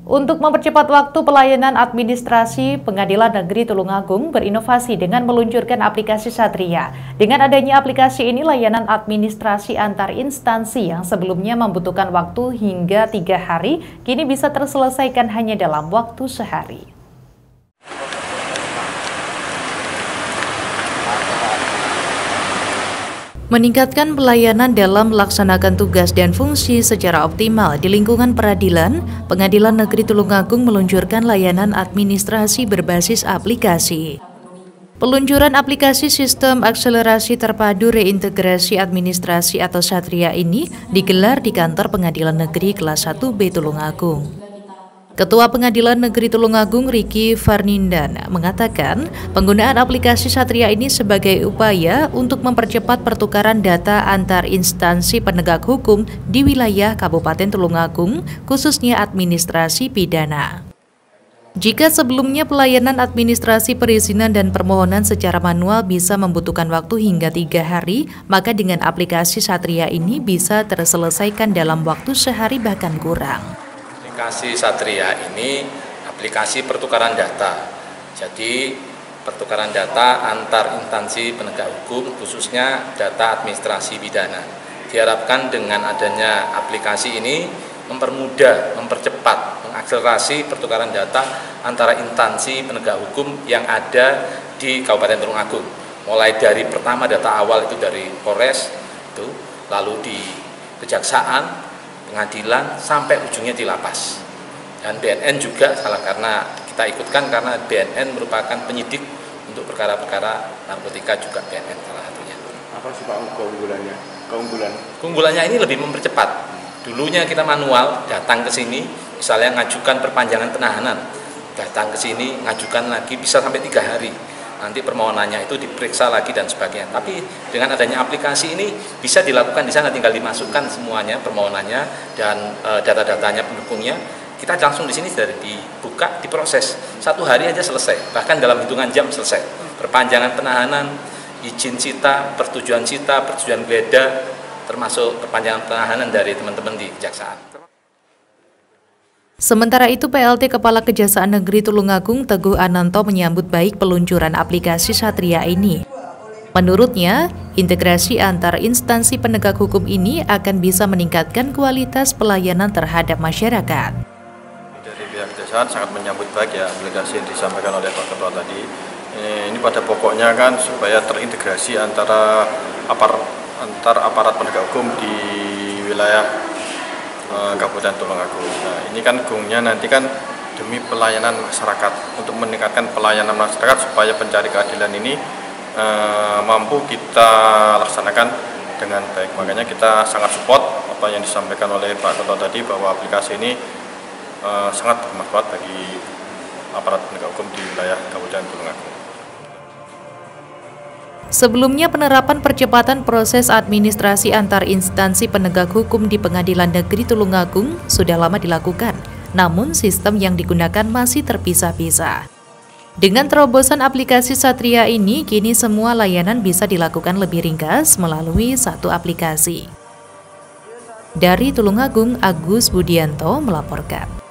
Untuk mempercepat waktu pelayanan administrasi, Pengadilan Negeri Tulungagung berinovasi dengan meluncurkan aplikasi Satria. Dengan adanya aplikasi ini, layanan administrasi antar instansi yang sebelumnya membutuhkan waktu hingga 3 hari, kini bisa terselesaikan hanya dalam waktu sehari. Meningkatkan pelayanan dalam melaksanakan tugas dan fungsi secara optimal di lingkungan peradilan, Pengadilan Negeri Tulungagung meluncurkan layanan administrasi berbasis aplikasi. Peluncuran aplikasi Sistem Akselerasi Terpadu Reintegrasi Administrasi atau Satria ini digelar di kantor Pengadilan Negeri Kelas 1B Tulungagung. Ketua Pengadilan Negeri Tulungagung Riki Farnindan mengatakan penggunaan aplikasi Satria ini sebagai upaya untuk mempercepat pertukaran data antar instansi penegak hukum di wilayah Kabupaten Tulungagung, khususnya administrasi pidana. Jika sebelumnya pelayanan administrasi perizinan dan permohonan secara manual bisa membutuhkan waktu hingga 3 hari, maka dengan aplikasi Satria ini bisa terselesaikan dalam waktu sehari bahkan kurang. Aplikasi Satria ini aplikasi pertukaran data. Jadi pertukaran data antar instansi penegak hukum, khususnya data administrasi pidana. Diharapkan dengan adanya aplikasi ini mempermudah, mempercepat, mengakselerasi pertukaran data antara instansi penegak hukum yang ada di Kabupaten Tulungagung. Mulai dari pertama data awal itu dari Polres, itu, lalu di Kejaksaan, pengadilan, sampai ujungnya di lapas. Dan BNN juga salah karena kita ikutkan karena BNN merupakan penyidik untuk perkara-perkara narkotika, juga BNN salah satunya. Apa sih Pak keunggulannya? Keunggulannya ini lebih mempercepat. Dulunya kita manual datang ke sini, misalnya ngajukan perpanjangan penahanan, datang ke sini ngajukan lagi bisa sampai 3 hari. Nanti permohonannya itu diperiksa lagi dan sebagainya. Tapi dengan adanya aplikasi ini bisa dilakukan di sana, tinggal dimasukkan semuanya permohonannya dan data-datanya pendukungnya. Kita langsung di sini dari dibuka, diproses 1 hari aja selesai. Bahkan dalam hitungan jam selesai. Perpanjangan penahanan, izin sita, persetujuan geledah, termasuk perpanjangan penahanan dari teman-teman di Kejaksaan. Sementara itu, PLT Kepala Kejaksaan Negeri Tulungagung Teguh Ananto menyambut baik peluncuran aplikasi Satria ini. Menurutnya, integrasi antar instansi penegak hukum ini akan bisa meningkatkan kualitas pelayanan terhadap masyarakat. Dari pihak kejaksaan sangat menyambut baik ya aplikasi yang disampaikan oleh Pak Ketua tadi. Ini pada pokoknya kan supaya terintegrasi antara aparat penegak hukum di wilayah Kabupaten Tulungagung. Nah, ini kan gongnya nanti kan demi pelayanan masyarakat, untuk meningkatkan pelayanan masyarakat supaya pencari keadilan ini mampu kita laksanakan dengan baik. Makanya kita sangat support apa yang disampaikan oleh Pak Ketua tadi, bahwa aplikasi ini sangat bermanfaat bagi aparat penegak hukum di wilayah Kabupaten Tulungagung. Sebelumnya, penerapan percepatan proses administrasi antar instansi penegak hukum di Pengadilan Negeri Tulungagung sudah lama dilakukan, namun sistem yang digunakan masih terpisah-pisah. Dengan terobosan aplikasi Satria ini, kini semua layanan bisa dilakukan lebih ringkas melalui satu aplikasi. Dari Tulungagung, Agus Budianto melaporkan.